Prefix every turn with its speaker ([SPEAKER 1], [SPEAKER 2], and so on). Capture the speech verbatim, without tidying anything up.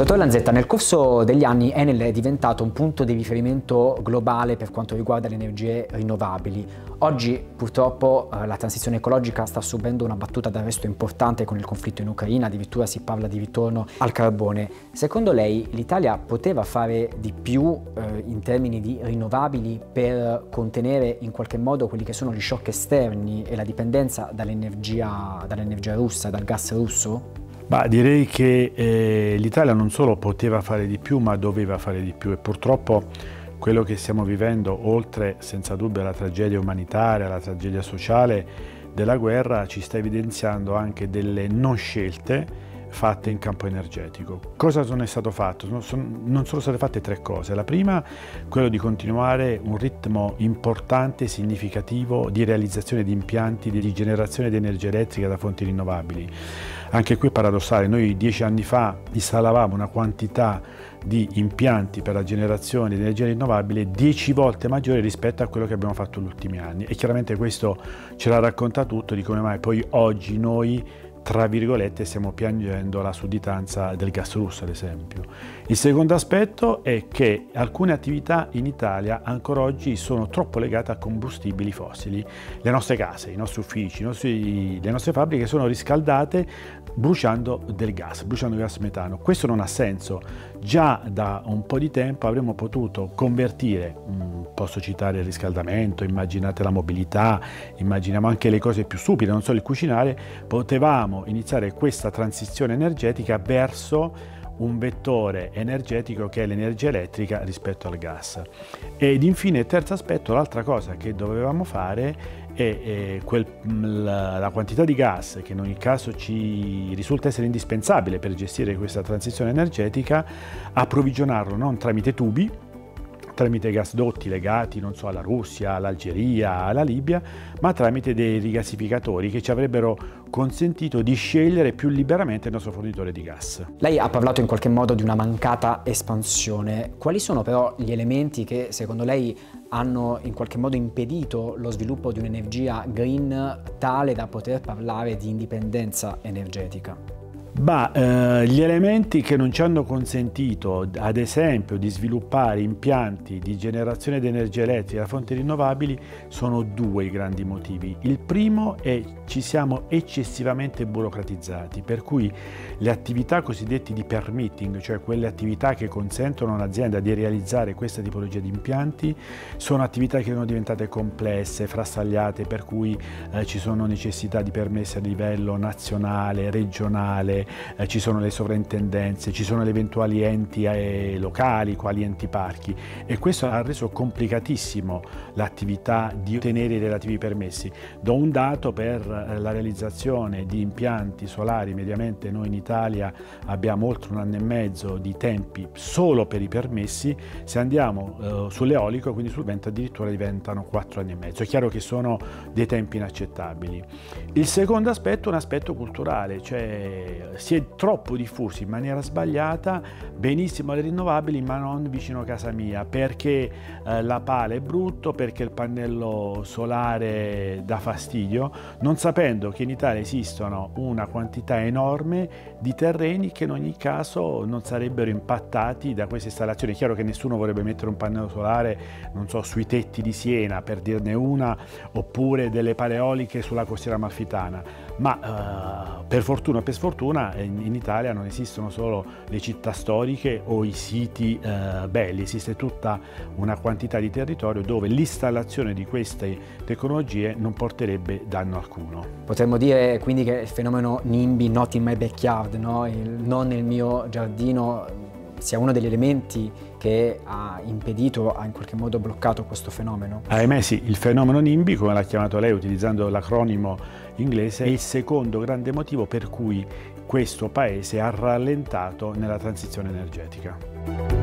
[SPEAKER 1] Dottor Lanzetta, nel corso degli anni Enel è diventato un punto di riferimento globale per quanto riguarda le energie rinnovabili. Oggi purtroppo eh, la transizione ecologica sta subendo una battuta d'arresto importante con il conflitto in Ucraina, addirittura si parla di ritorno al carbone. Secondo lei l'Italia poteva fare di più eh, in termini di rinnovabili per contenere in qualche modo quelli che sono gli shock esterni e la dipendenza dall'energia dall'energia russa, dal gas russo?
[SPEAKER 2] Bah, direi che eh, l'Italia non solo poteva fare di più, ma doveva fare di più, e purtroppo quello che stiamo vivendo, oltre senza dubbio alla tragedia umanitaria, alla tragedia sociale della guerra, ci sta evidenziando anche delle non scelte fatte in campo energetico. Cosa non è stato fatto? Non sono state fatte tre cose. La prima, quello di continuare un ritmo importante e significativo di realizzazione di impianti di generazione di energia elettrica da fonti rinnovabili. Anche qui è paradossale, noi dieci anni fa installavamo una quantità di impianti per la generazione di energia rinnovabile dieci volte maggiore rispetto a quello che abbiamo fatto negli ultimi anni, e chiaramente questo ce la racconta tutto di come mai poi oggi noi, tra virgolette, stiamo piangendo la sudditanza del gas russo, ad esempio. Il secondo aspetto è che alcune attività in Italia ancora oggi sono troppo legate a combustibili fossili. Le nostre case, i nostri uffici, i nostri, le nostre fabbriche sono riscaldate bruciando del gas, bruciando gas metano. Questo non ha senso. Già da un po' di tempo avremmo potuto convertire, mh, posso citare il riscaldamento, immaginate la mobilità, immaginiamo anche le cose più stupide, non solo il cucinare, potevamo iniziare questa transizione energetica verso un vettore energetico che è l'energia elettrica rispetto al gas. Ed infine, terzo aspetto, l'altra cosa che dovevamo fare è, è quel, la, la quantità di gas che in ogni caso ci risulta essere indispensabile per gestire questa transizione energetica, approvvigionarlo non tramite tubi, tramite gasdotti legati, non so, alla Russia, all'Algeria, alla Libia, ma tramite dei rigassificatori che ci avrebbero consentito di scegliere più liberamente il nostro fornitore di gas.
[SPEAKER 1] Lei ha parlato in qualche modo di una mancata espansione. Quali sono però gli elementi che secondo lei hanno in qualche modo impedito lo sviluppo di un'energia green tale da poter parlare di indipendenza energetica?
[SPEAKER 2] Bah, eh, gli elementi che non ci hanno consentito, ad esempio, di sviluppare impianti di generazione di energia elettrica da fonti rinnovabili sono due i grandi motivi. Il primo è che ci siamo eccessivamente burocratizzati, per cui le attività cosiddette di permitting, cioè quelle attività che consentono a un'azienda di realizzare questa tipologia di impianti, sono attività che sono diventate complesse, frastagliate, per cui eh, ci sono necessità di permessi a livello nazionale, regionale. Eh, ci sono le sovrintendenze, ci sono le eventuali enti eh, locali, quali enti parchi, e questo ha reso complicatissimo l'attività di ottenere i relativi permessi. Do un dato: per eh, la realizzazione di impianti solari, mediamente noi in Italia abbiamo oltre un anno e mezzo di tempi solo per i permessi. Se andiamo eh, sull'eolico, quindi sul vento, addirittura diventano quattro anni e mezzo. È chiaro che sono dei tempi inaccettabili. Il secondo aspetto è un aspetto culturale, cioè si è troppo diffusi in maniera sbagliata: benissimo le rinnovabili ma non vicino a casa mia, perché eh, la pala è brutto, perché il pannello solare dà fastidio, non sapendo che in Italia esistono una quantità enorme di terreni che in ogni caso non sarebbero impattati da queste installazioni. È chiaro che nessuno vorrebbe mettere un pannello solare, non so, sui tetti di Siena, per dirne una, oppure delle pale eoliche sulla costiera amalfitana, ma eh, per fortuna o per sfortuna in Italia non esistono solo le città storiche o i siti eh, belli, esiste tutta una quantità di territorio dove l'installazione di queste tecnologie non porterebbe danno alcuno.
[SPEAKER 1] Potremmo dire quindi che il fenomeno NIMBY, not in my backyard, no? Il non nel mio giardino, sia uno degli elementi che ha impedito, ha in qualche modo bloccato questo fenomeno?
[SPEAKER 2] Ahimè sì, il fenomeno NIMBY, come l'ha chiamato lei utilizzando l'acronimo inglese, è il secondo grande motivo per cui questo paese ha rallentato nella transizione energetica.